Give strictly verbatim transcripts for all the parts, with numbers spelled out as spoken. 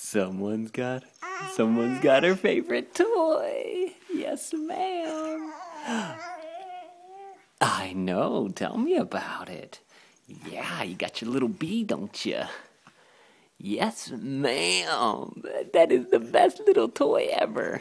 Someone's got, someone's got her favorite toy. Yes, ma'am. I know. Tell me about it. Yeah, you got your little bee, don't you? Yes, ma'am. That is the best little toy ever.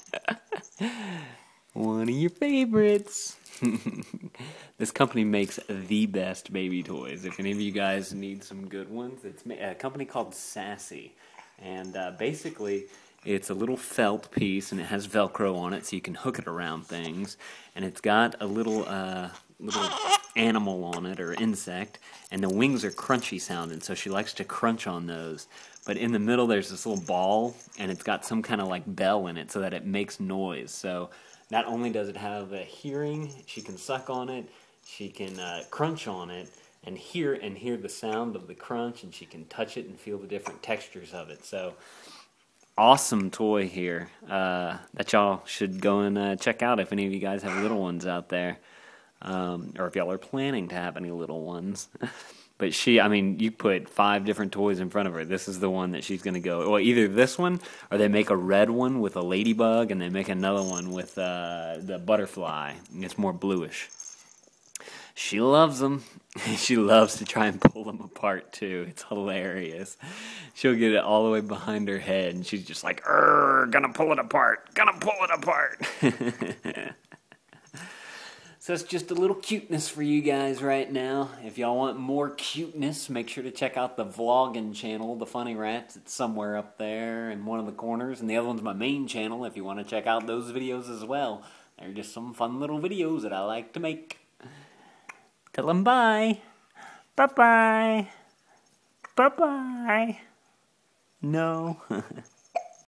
One of your favorites. This company makes the best baby toys. If any of you guys need some good ones, it's a company called Sassy. And uh, basically, it's a little felt piece, and it has Velcro on it, so you can hook it around things. And it's got a little uh, little animal on it, or insect, and the wings are crunchy sounding, so she likes to crunch on those. But in the middle, there's this little ball, and it's got some kind of like bell in it, so that it makes noise. So not only does it have a hearing, she can suck on it, she can uh, crunch on it, and hear and hear the sound of the crunch, and she can touch it and feel the different textures of it. So awesome toy here uh, that y'all should go and uh, check out if any of you guys have little ones out there, um, or if y'all are planning to have any little ones. But she, I mean, you put five different toys in front of her. This is the one that she's going to go, well, either this one, or they make a red one with a ladybug, and they make another one with uh, the butterfly. It's more bluish. She loves them. She loves to try and pull them apart, too. It's hilarious. She'll get it all the way behind her head, and she's just like, "Err, gonna pull it apart, gonna pull it apart." So it's just a little cuteness for you guys right now. If y'all want more cuteness, make sure to check out the vlogging channel, The Funny Rats. It's somewhere up there in one of the corners. And the other one's my main channel if you want to check out those videos as well. They're just some fun little videos that I like to make. Tell them bye. Bye-bye. Bye-bye. No.